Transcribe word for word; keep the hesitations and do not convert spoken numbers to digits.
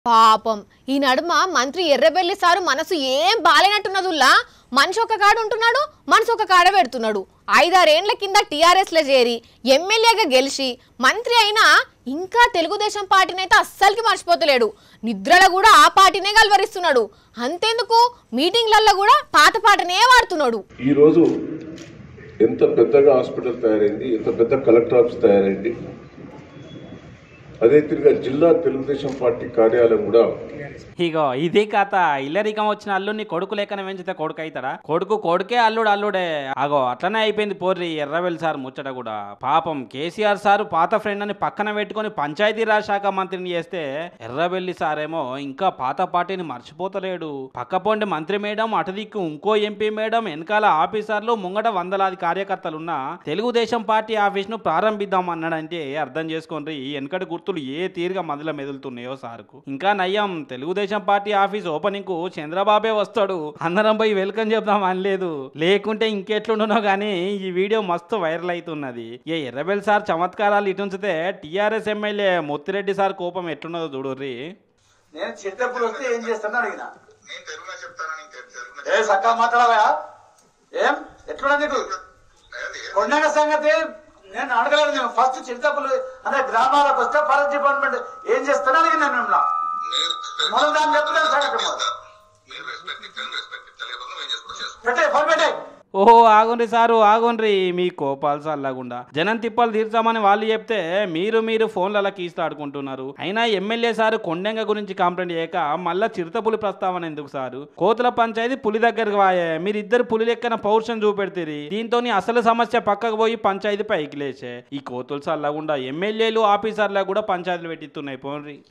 పాపం ఈ నడుమ మంత్రి ఎర్రబెల్లి సారు మనసు ఏం బాలేనట్టున్నదుల్లా మనిషి ఒక కాడ ఉంటున్నాడు, మనసు ఒక కాడ పెడుతున్నాడు. ఐదారేండ్ల కింద టీఆర్ఎస్ లో చేరి ఎమ్మెల్యేగా గెలిచి మంత్రి అయినా ఇంకా తెలుగుదేశం పార్టీని అయితే అస్సలకి మర్చిపోతలేడు. నిద్రలో కూడా ఆ పార్టీనే గల్వరిస్తున్నాడు. అంతేందుకు మీటింగ్లలో కూడా పాత పాటనే వాడుతున్నాడు. ఈ రోజు ఎంత పెద్దగా హాస్పిటల్ తయారైంది, ఎంత పెద్ద కలెక్టర్ ఆఫీస్ తయారైంది. అదే తిరిగా జిల్లా తెలుగుదేశం పార్టీ కార్యాలయం కూడా ఇగో ఇది కథ. ఇల్లరికం వచ్చిన అల్లుడిని కొడుకు లెక్కన పెంచితే కొడుకు అవుతాడా? కొడుకు కొడుకే, అల్లుడు అల్లుడే. అగో అట్లనే అయిపోయింది పోర్రి ఎర్రవెల్లి సార్ ముచ్చట కూడా. పాపం కేసీఆర్ సారు పాత ఫ్రెండ్ అని పక్కన పెట్టుకుని పంచాయతీరాజ్ శాఖ మంత్రిని చేస్తే ఎర్రవెల్లి సారేమో ఇంకా పాత పార్టీని మర్చిపోతలేడు. పక్కపోండి మంత్రి మేడం, అటు దిక్కు ఇంకో ఎంపీ మేడం, వెనకాల ఆఫీసర్లు, ముంగట వందలాది కార్యకర్తలున్న తెలుగుదేశం పార్టీ ఆఫీస్ ను ప్రారంభిద్దాం అన్నాడంటే అర్థం చేసుకోండి వెనకటి గుర్తులు ఏ తీరుగా మధ్యలో మెదులుతున్నాయో సార్కు. ఇంకా నయ్యం తెలుగుదేశం పార్టీ ఆఫీస్ ఓపెనింగ్ కు చంద్రబాబే వస్తాడు, అందరం పోయి వెల్కమ్ చెప్దాం అనలేదు. లేకుంటే ఇంకెట్లుండునో గానీ ఈ వీడియో మస్తు వైరల్ అవుతున్నది. ఏ ఎర్రబెల్లి సార్ చమత్కారాలు ఇటుంచితే టీఆర్ఎస్ ఎమ్మెల్యే మొత్తిరెడ్డి సార్ కోపం ఎట్లున్నదో చూడుర్రి. నేను చిట్టప్పుడు వస్తే ఏం చేస్తాను అడిగినా, ఏ సక్క మాట్లాడవా, ఏం ఎట్లున్నా నీకు కొండ సంగతి నేను అడగలేదు. నేను ఫస్ట్ చిట్టప్పులు అంటే గ్రామాలకు వస్తే ఫారెస్ట్ డిపార్ట్మెంట్ ఏం చేస్తాను అడిగినా మిమ్మల్ని. మనం దాన్ని చెప్పలేదు సంగతి పెట్టే ఫోన్ పెట్టే. ఓహో ఆగుండ్రి సారు ఆగుండ్రి, మీ కోపాలు చల్లకుండా జనం తిప్పలు తీర్చామని వాళ్ళు చెప్తే మీరు మీరు ఫోన్లలో కీస్తూ ఆడుకుంటున్నారు. అయినా ఎమ్మెల్యే సారు కొండెంగ గురించి కంప్లైంట్ చేయక మళ్ళా చిరుతపులి ప్రస్తావన ఎందుకు సారు? కోతుల పంచాయతీ పులి దగ్గరకు వాయే, మీరిద్దరు పులి లెక్కన పౌరుషం చూపెడతారు. దీంతో అసలు సమస్య పక్కకు పోయి పంచాయతీ పైకి లేచే. ఈ కోతులు చల్లకుండా ఎమ్మెల్యేలు ఆఫీసర్లకు కూడా పంచాయతీలు పెట్టిస్తున్నాయి పోన్రి.